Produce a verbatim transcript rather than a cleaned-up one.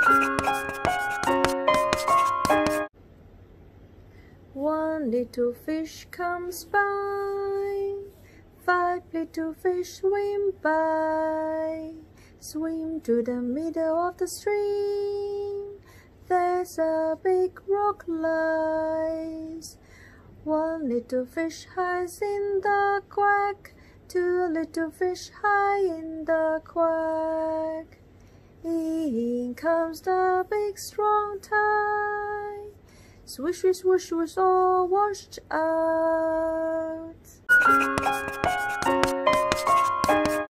One little fish comes by, five little fish swim by. Swim to the middle of the stream, there's a big rock lies. One little fish hides in the quack, two little fish hide in the quack. In comes the big strong tide, swish, swish, swoosh, swoosh, all washed out.